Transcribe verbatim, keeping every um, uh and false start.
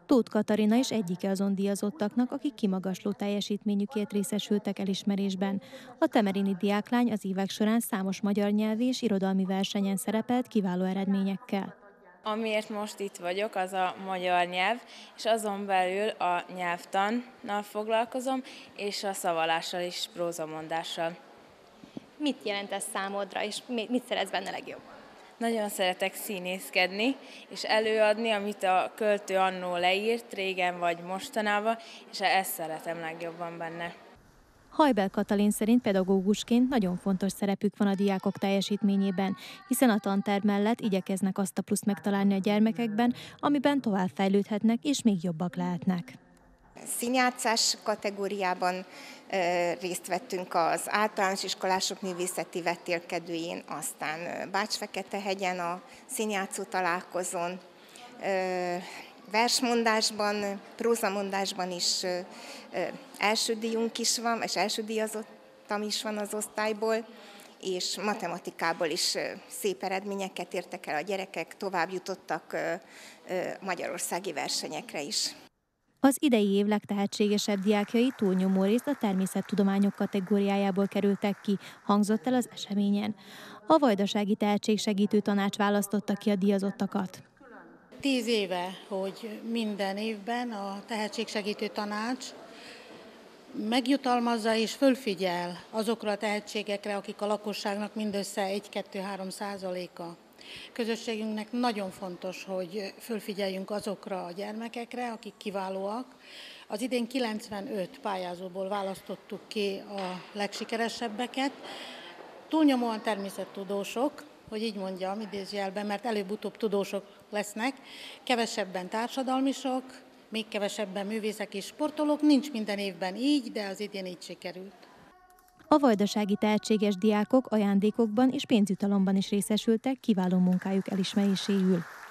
Tóth Katarina is egyike azon díjazottaknak, akik kimagasló teljesítményükért részesültek elismerésben. A temerini diáklány az évek során számos magyar nyelvi és irodalmi versenyen szerepelt kiváló eredményekkel. Amiért most itt vagyok, az a magyar nyelv, és azon belül a nyelvtannal foglalkozom, és a szavalással és prózamondással. Mit jelent ez számodra, és mi- mit szeretsz benne legjobban? Nagyon szeretek színészkedni, és előadni, amit a költő annó leírt, régen vagy mostanában, és ezt szeretem legjobban benne. Hajbel Katalin szerint pedagógusként nagyon fontos szerepük van a diákok teljesítményében, hiszen a tanterv mellett igyekeznek azt a pluszt megtalálni a gyermekekben, amiben tovább fejlődhetnek és még jobbak lehetnek. Színjátszás kategóriában ö, részt vettünk az általános iskolások művészeti vetélkedőjén, aztán Bács-Feketehegyen a színjátszó találkozón, ö, versmondásban, prózamondásban is ö, ö, első díjunk is van, és első díjazottam is van az osztályból, és matematikából is ö, szép eredményeket értek el a gyerekek, tovább jutottak ö, ö, magyarországi versenyekre is. Az idei év legtehetségesebb diákjai túlnyomó részt a természettudományok kategóriájából kerültek ki, hangzott el az eseményen. A Vajdasági Tehetségsegítő Tanács választotta ki a díjazottakat. Tíz éve, hogy minden évben a Tehetségsegítő Tanács megjutalmazza és fölfigyel azokra a tehetségekre, akik a lakosságnak mindössze egy-kettő-három százaléka. Közösségünknek nagyon fontos, hogy fölfigyeljünk azokra a gyermekekre, akik kiválóak. Az idén kilencvenöt pályázóból választottuk ki a legsikeresebbeket. Túlnyomóan természettudósok, hogy így mondjam, idézőjelben, mert előbb-utóbb tudósok lesznek, kevesebben társadalmisok, még kevesebben művészek és sportolók. Nincs minden évben így, de az idén így sikerült. A vajdasági tehetséges diákok ajándékokban és pénzjutalomban is részesültek kiváló munkájuk elismeréséül.